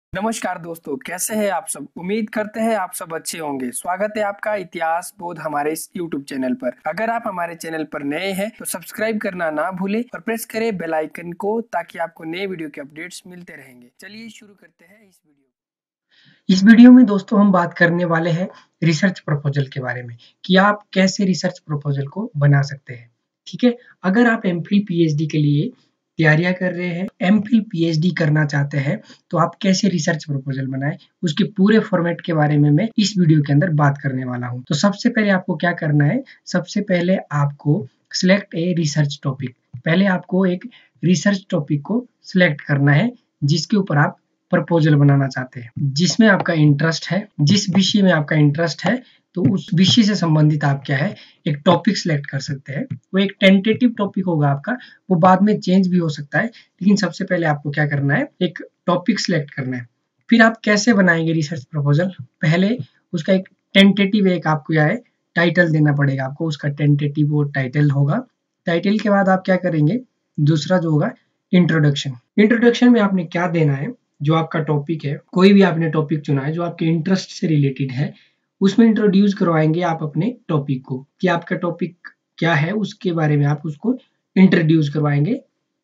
नमस्कार दोस्तों, कैसे हैं आप सब। उम्मीद करते हैं आप सब अच्छे होंगे। स्वागत है आपका इतिहास बोध हमारे इस YouTube चैनल पर। अगर आप हमारे चैनल पर नए हैं तो सब्सक्राइब करना ना भूलें और प्रेस करें बेल आइकन को, ताकि आपको नए वीडियो के अपडेट्स मिलते रहेंगे। चलिए शुरू करते हैं इस वीडियो। इस वीडियो में दोस्तों हम बात करने वाले हैं रिसर्च प्रपोजल के बारे में कि आप कैसे रिसर्च प्रपोजल को बना सकते हैं। ठीक है, अगर आप एमफिल पीएचडी के लिए तैयारियां कर रहे हैं, एमफिल पीएचडी करना चाहते हैं, तो आप कैसे रिसर्च प्रपोजल बनाएं, उसके पूरे फॉर्मेट के बारे में मैं इस वीडियो के अंदर बात करने वाला हूं। तो सबसे पहले आपको क्या करना है, सबसे पहले आपको सिलेक्ट ए रिसर्च टॉपिक। पहले आपको एक रिसर्च टॉपिक को सिलेक्ट करना है जिसके ऊपर आप प्रपोजल बनाना चाहते हैं, जिसमें आपका इंटरेस्ट है, जिस विषय में आपका इंटरेस्ट है, तो उस विषय से संबंधित आप क्या है एक टॉपिक सिलेक्ट कर सकते हैं। वो एक टेंटेटिव टॉपिक होगा आपका, वो बाद में चेंज भी हो सकता है, लेकिन सबसे पहले आपको क्या करना है, एक टॉपिक सिलेक्ट करना है। फिर आप कैसे बनाएंगे रिसर्च प्रपोजल, पहले उसका एक टेंटेटिव एक आपको क्या है टाइटल देना पड़ेगा आपको, उसका टेंटेटिव वो टाइटल होगा। टाइटल के बाद आप क्या करेंगे, दूसरा जो होगा इंट्रोडक्शन। इंट्रोडक्शन में आपने क्या देना है, जो आपका टॉपिक है, कोई भी आपने टॉपिक चुना है जो आपके इंटरेस्ट से रिलेटेड है, उसमें इंट्रोड्यूस करवाएंगे आप अपने टॉपिक को कि आपका टॉपिक क्या है, उसके बारे में आप उसको इंट्रोड्यूस करवाएंगे।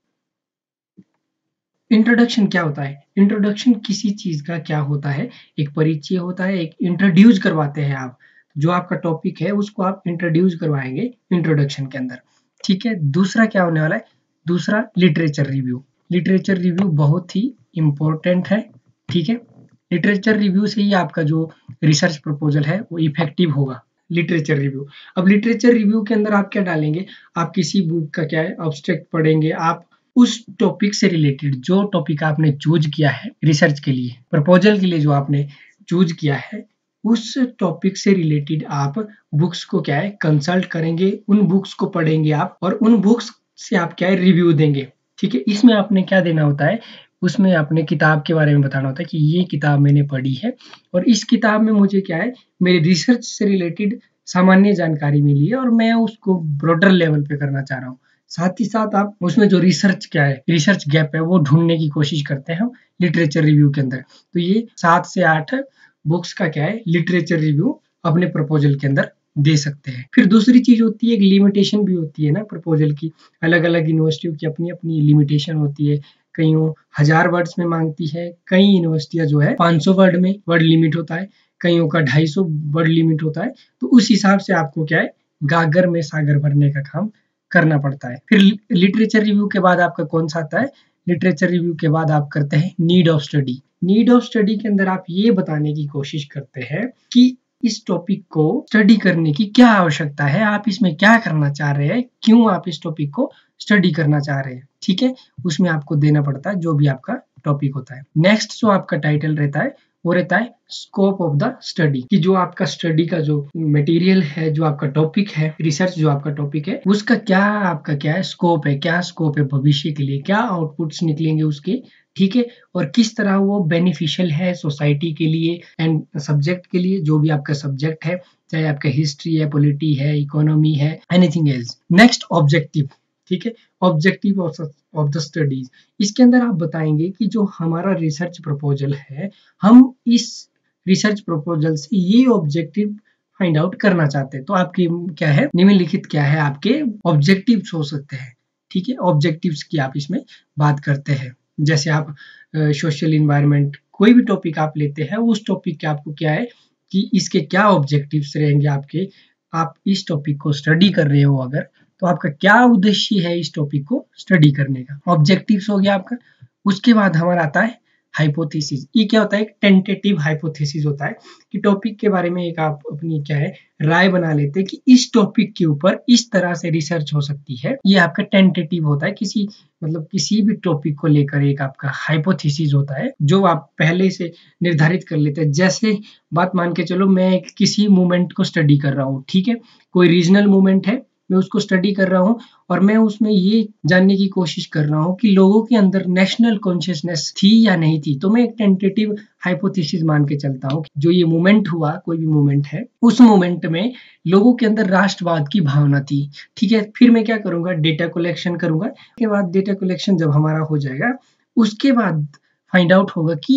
इंट्रोडक्शन क्या होता है, इंट्रोडक्शन किसी चीज का क्या होता है, एक परिचय होता है, एक इंट्रोड्यूस करवाते हैं आप, जो आपका टॉपिक है उसको आप इंट्रोड्यूस करवाएंगे इंट्रोडक्शन के अंदर। ठीक है, दूसरा क्या होने वाला है, दूसरा लिटरेचर रिव्यू। लिटरेचर रिव्यू बहुत ही इंपॉर्टेंट है। ठीक है, लिटरेचर रिव्यू से ही आपका जो रिसर्च प्रपोजल है वो इफेक्टिव होगा। लिटरेचर रिव्यू, अब लिटरेचर रिव्यू के अंदर आप क्या डालेंगे, आप किसी बुक का क्या है अब्स्ट्रैक्ट पढ़ेंगे, आप उस टॉपिक से रिलेटेड जो टॉपिक आपने चूज किया है रिसर्च के लिए, प्रपोजल के लिए जो आपने चूज किया है, उस टॉपिक से रिलेटेड आप बुक्स को क्या है कंसल्ट करेंगे, उन बुक्स को पढ़ेंगे आप, और उन बुक्स से आप क्या है रिव्यू देंगे। ठीक है, इसमें आपने क्या देना होता है, उसमें आपने किताब के बारे में बताना होता है कि ये किताब मैंने पढ़ी है और इस किताब में मुझे क्या है मेरे रिसर्च से रिलेटेड सामान्य जानकारी मिली है और मैं उसको ब्रॉडर लेवल पे करना चाह रहा हूँ। साथ ही साथ आप उसमें जो रिसर्च क्या है, रिसर्च गैप है, वो ढूंढने की कोशिश करते हैं लिटरेचर रिव्यू के अंदर। तो ये 7 से 8 बुक्स का क्या है लिटरेचर रिव्यू अपने प्रपोजल के अंदर दे सकते हैं। फिर दूसरी चीज होती है, एक लिमिटेशन भी होती है ना प्रपोजल की, अलग अलग यूनिवर्सिटियों की अपनी अपनी लिमिटेशन होती है। कई 1000 वर्ड्स में मांगती है, कई यूनिवर्सिटियां जो है 500 वर्ड में वर्ड लिमिट होता है, कईयों का 250 वर्ड लिमिट होता है। तो उस हिसाब से आपको क्या है गागर में सागर भरने का काम करना पड़ता है। फिर लिटरेचर रिव्यू के बाद आपका कौन सा आता है, लिटरेचर रिव्यू के बाद आप करते हैं need of study. Need of study के अंदर आप ये बताने की कोशिश करते हैं कि इस टॉपिक को स्टडी करने की क्या आवश्यकता है, आप इसमें क्या करना चाह रहे हैं, क्यों आप इस टॉपिक को स्टडी करना चाह रहे हैं। ठीक है, उसमें आपको देना पड़ता है जो भी आपका टॉपिक होता है। नेक्स्ट जो आपका टाइटल रहता है वो रहता है स्कोप ऑफ द स्टडी, कि जो आपका स्टडी का जो मटेरियल है, जो आपका टॉपिक है, रिसर्च जो आपका टॉपिक है, उसका क्या आपका क्या है स्कोप है, क्या स्कोप है भविष्य के लिए, क्या आउटपुट्स निकलेंगे उसके। ठीक है, और किस तरह वो बेनिफिशियल है सोसाइटी के लिए एंड सब्जेक्ट के लिए, जो भी आपका सब्जेक्ट है, चाहे आपका हिस्ट्री है, पॉलिटी है, इकोनॉमी है, एनीथिंग एल्स। Next objective. ठीक है, ऑब्जेक्टिव ऑफ द स्टडीज, इसके अंदर आप बताएंगे कि जो हमारा रिसर्च प्रपोजल है, हम इस रिसर्च प्रपोजल से ये ऑब्जेक्टिव फाइंड आउट करना चाहते हैं। तो आपके क्या है निम्नलिखित क्या है आपके ऑब्जेक्टिव्स हो सकते हैं। ठीक है, ऑब्जेक्टिव्स की आप इसमें बात करते हैं। जैसे आप सोशल इन्वायरमेंट, कोई भी टॉपिक आप लेते हैं, उस टॉपिक के आपको क्या है कि इसके क्या ऑब्जेक्टिव्स रहेंगे आपके, आप इस टॉपिक को स्टडी कर रहे हो अगर, तो आपका क्या उद्देश्य है इस टॉपिक को स्टडी करने का, ऑब्जेक्टिव्स हो गया आपका। उसके बाद हमारा आता है हाइपोथेसिस। ये क्या होता है, एक टेंटेटिव हाइपोथेसिस होता है कि टॉपिक के बारे में एक आप अपनी क्या है राय बना लेते हैं कि इस टॉपिक के ऊपर इस तरह से रिसर्च हो सकती है। ये आपका टेंटेटिव होता है, किसी मतलब किसी भी टॉपिक को लेकर एक आपका हाइपोथेसिस होता है जो आप पहले से निर्धारित कर लेते हैं। जैसे बात मान के चलो, मैं किसी मूवमेंट को स्टडी कर रहा हूँ, ठीक है, कोई रीजनल मूवमेंट है, मैं उसको स्टडी कर रहा हूँ और मैं उसमें ये जानने की कोशिश कर रहा हूँ कि लोगों के अंदर नेशनल कॉन्शियसनेस थी या नहीं थी। तो मैं एक टेंटेटिव हाइपोथेसिस मान के चलता हूँ, जो ये मूवमेंट हुआ, कोई भी मूवमेंट है, उस मूवमेंट में लोगों के अंदर राष्ट्रवाद की भावना थी। ठीक है, फिर मैं क्या करूंगा, डेटा कलेक्शन करूंगा। उसके बाद डेटा कलेक्शन जब हमारा हो जाएगा, उसके बाद फाइंड आउट होगा कि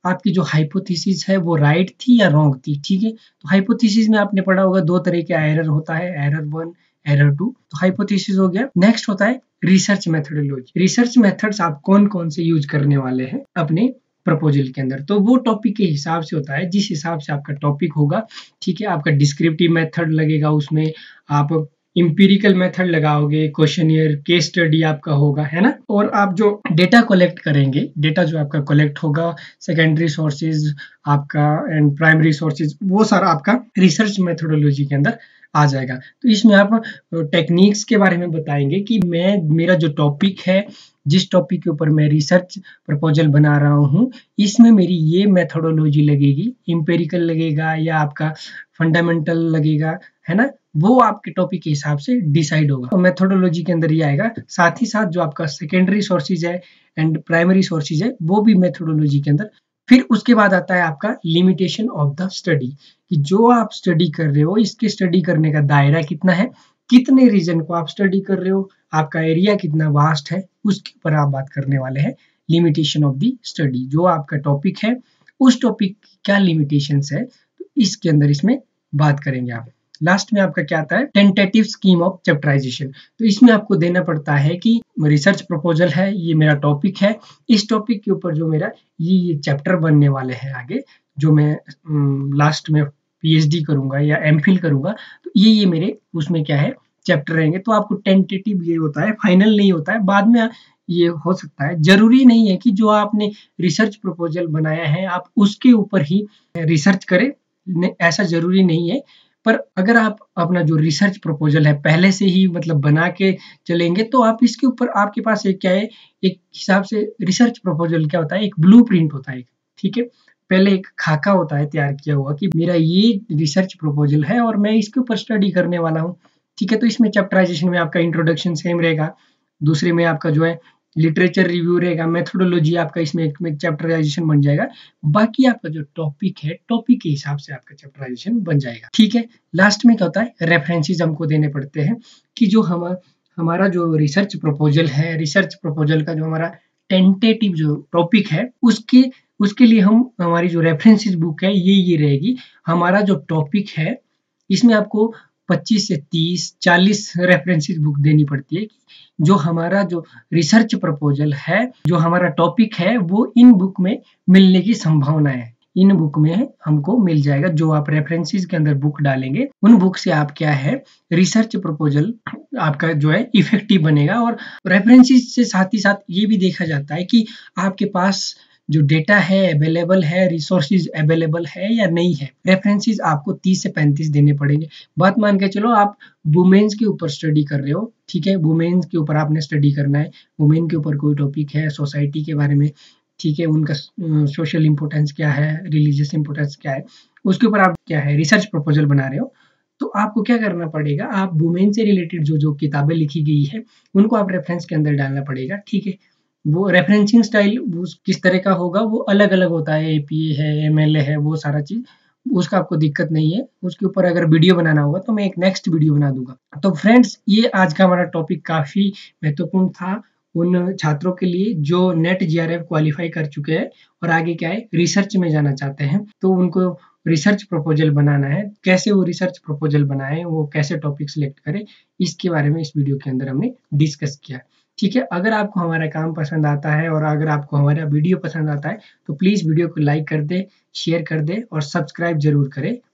आपकी जो हाइपोथेसिस है वो राइट थी या रॉन्ग थी, ठीक है। तो हाइपोथेसिस में आपने पढ़ा होगा 2 तरह का एरर होता है, एरर 1, एरर 2। तो हाइपोथेसिस हो गया। नेक्स्ट होता है रिसर्च मेथोडोलॉजी। रिसर्च मेथड्स आप कौन-कौन से यूज करने वाले हैं अपने प्रपोजल के अंदर, तो वो टॉपिक के हिसाब से होता है, जिस हिसाब से आपका टॉपिक होगा, ठीक है। आपका डिस्क्रिप्टिव मेथड लगेगा उसमें, आप एम्पिरिकल मेथड लगाओगे, क्वेश्चनियर, केस स्टडी आपका होगा, है ना। और आप जो डेटा कलेक्ट करेंगे, डेटा जो आपका कलेक्ट होगा, सेकेंडरी सोर्सेज आपका एंड प्राइमरी सोर्सेज, वो सारा आपका रिसर्च मेथोडोलॉजी के अंदर आ जाएगा। तो इसमें आप टेक्निक्स के बारे में बताएंगे कि मेरा जो टॉपिक है, जिस टॉपिक के ऊपर मैं रिसर्च प्रपोजल बना रहा हूँ, इसमें मेरी ये मेथोडोलॉजी लगेगी, एम्पिरिकल लगेगा या आपका फंडामेंटल लगेगा, है ना। वो आपके टॉपिक के हिसाब से डिसाइड होगा। तो मेथोडोलॉजी के अंदर ये आएगा। साथ ही साथ जो आपका सेकेंडरी सोर्सेज है एंड प्राइमरी सोर्सेज है, वो भी मेथोडोलॉजी के अंदर। फिर उसके बाद आता है आपका लिमिटेशन ऑफ द स्टडी, कि जो आप स्टडी कर रहे हो, इसके स्टडी करने का दायरा कितना है, कितने रीजन को आप स्टडी कर रहे हो, आपका एरिया कितना वास्ट है, उसके ऊपर आप बात करने वाले हैं। लिमिटेशन ऑफ द स्टडी, जो आपका टॉपिक है उस टॉपिक की क्या लिमिटेशंस है, तो इसके अंदर इसमें बात करेंगे आप। लास्ट में आपका क्या आता है, टेंटेटिव स्कीम ऑफ चैप्टराइजेशन। तो इसमें आपको देना पड़ता है कि रिसर्च प्रपोजल है, ये मेरा टॉपिक है, इस टॉपिक के ऊपर जो मेरा ये चैप्टर बनने वाले हैं आगे, जो मैं लास्ट में पीएचडी करूंगा या एमफिल करूंगा, तो ये मेरे उसमें क्या है, चैप्टर रहेंगे। तो आपको टेंटेटिव ये होता है, फाइनल नहीं होता है, बाद में ये हो सकता है। जरूरी नहीं है कि जो आपने रिसर्च प्रपोजल बनाया है आप उसके ऊपर ही रिसर्च करें, ऐसा जरूरी नहीं है। पर अगर आप अपना जो रिसर्च प्रपोजल है पहले से ही मतलब बना के चलेंगे, तो आप इसके ऊपर, आपके पास एक क्या है, एक हिसाब से रिसर्च प्रपोजल क्या होता है, एक ब्लूप्रिंट होता है, ठीक है। पहले एक खाका होता है तैयार किया हुआ कि मेरा ये रिसर्च प्रपोजल है और मैं इसके ऊपर स्टडी करने वाला हूँ, ठीक है। तो इसमें चैप्टराइजेशन में आपका इंट्रोडक्शन सेम रहेगा, दूसरे में आपका जो है लिटरेचर रिव्यू रहेगा, मेथोडोलॉजी आपका इसमें एक चैप्टराइजेशन बन जाएगा। बाकी आपका जो टॉपिक है, टॉपिक के हिसाब से आपका चैप्टराइजेशन बन जाएगा, ठीक है। लास्ट में क्या होता है, रेफरेंसेस हमको देने पड़ते हैं कि जो हमारा जो रिसर्च प्रपोजल है, रिसर्च प्रपोजल का जो हमारा टेंटेटिव जो टॉपिक है, उसके लिए हम हमारी जो रेफरेंसेस बुक है ये रहेगी। हमारा जो टॉपिक है इसमें आपको 25 से 30, 40 रेफरेंसेस बुक देनी पड़ती है। जो हमारा जो रिसर्च प्रपोजल है, जो हमारा टॉपिक है, वो इन बुक में मिलने की संभावना है। इन बुक में हमको मिल जाएगा। जो आप रेफरेंसेस के अंदर बुक डालेंगे, उन बुक से आप क्या है, रिसर्च प्रपोजल आपका जो है इफेक्टिव बनेगा। और रेफरेंसेस से साथ ही साथ ये भी देखा जाता है कि आपके पास जो डेटा है अवेलेबल है, रिसोर्सेज अवेलेबल है या नहीं है। रेफरेंसेस आपको 30 से 35 देने पड़ेंगे। बात मान के चलो आप वुमेन्स के ऊपर स्टडी कर रहे हो, ठीक है, वुमेन्स के ऊपर आपने स्टडी करना है, वुमेन के ऊपर कोई टॉपिक है, सोसाइटी के बारे में, ठीक है, उनका सोशल इंपोर्टेंस क्या है, रिलीजियस इंपोर्टेंस क्या है, उसके ऊपर आप क्या है रिसर्च प्रपोजल बना रहे हो। तो आपको क्या करना पड़ेगा, आप वुमेन से रिलेटेड जो किताबें लिखी गई है उनको आप रेफरेंस के अंदर डालना पड़ेगा, ठीक है। वो रेफरेंसिंग स्टाइल किस तरह का होगा वो अलग अलग होता है, एपीए है, एमएलए है, वो सारा चीज, उसका आपको दिक्कत नहीं है। उसके ऊपर अगर वीडियो बनाना होगा तो मैं एक नेक्स्ट वीडियो बना दूंगा। तो फ्रेंड्स, ये आज का हमारा टॉपिक काफी महत्वपूर्ण था उन छात्रों के लिए जो नेट जीआरएफ क्वालिफाई कर चुके हैं और आगे क्या है रिसर्च में जाना चाहते हैं। तो उनको रिसर्च प्रपोजल बनाना है, कैसे वो रिसर्च प्रपोजल बनाए, वो कैसे टॉपिक सिलेक्ट करें, इसके बारे में इस वीडियो के अंदर हमने डिस्कस किया, ठीक है। अगर आपको हमारा काम पसंद आता है और अगर आपको हमारा वीडियो पसंद आता है तो प्लीज वीडियो को लाइक कर दे, शेयर कर दे और सब्सक्राइब जरूर करें।